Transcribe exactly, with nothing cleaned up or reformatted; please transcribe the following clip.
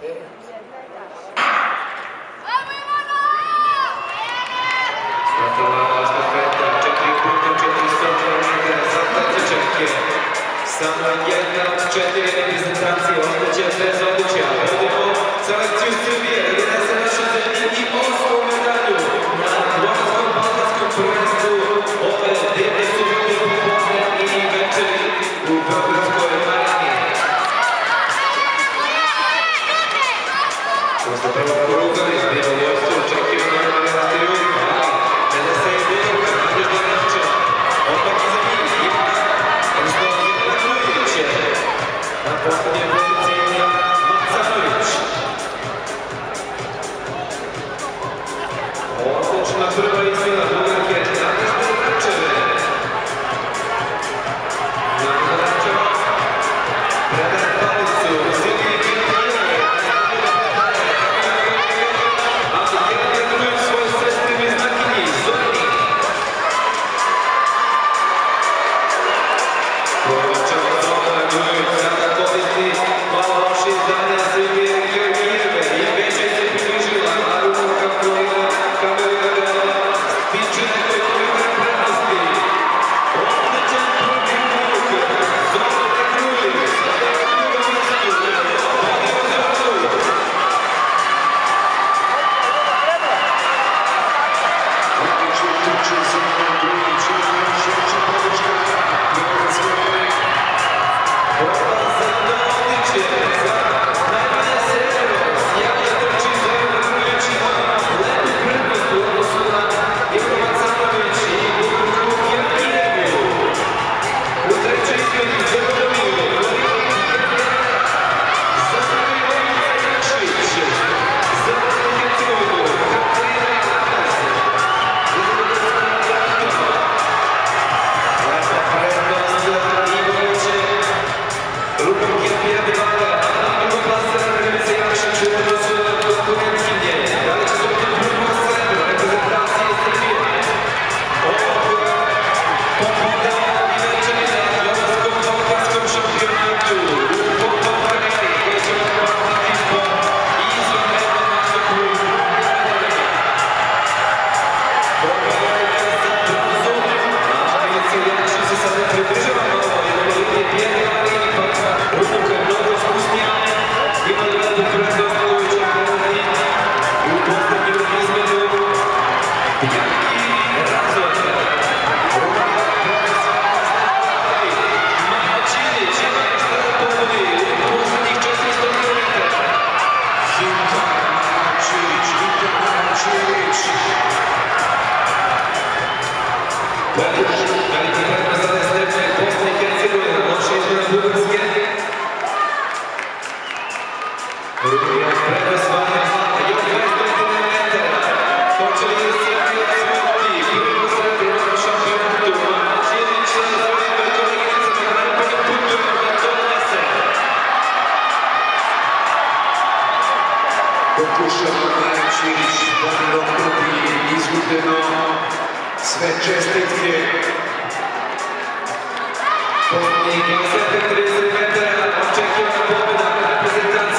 Startowała sztafeta, cztery punkty, czterysta metrów, zadanie ciężkie. Sama jedna od cztery reprezentacji, odbycie bez odbycia. Mimo selekcję w trybie, jedenasta na siedzeniu i ósmą medaliu na Dłonską Bałtycką Projektu o jedynie sumienie pochłonę i weczeri u Bełgradzkiej Arenie. Postawiła porówkę, wielolojstwo oczekiwane na relatywu. Teraz sobie wyroka, nie doradcza. Odpaki za nimi. Na płatnie pozycyjna Macanowicz. Łączna próba i zmiana druga kiedy na każdej walczymy. Na Kodarczewa. Brenner Pałycu. Sylwii Kilpijemy. A kiedy drugi swoje sesty znaki Zorni. Sve čestitke. Poslednjih dvadeset trideset metara očekivana pobjeda reprezentacije.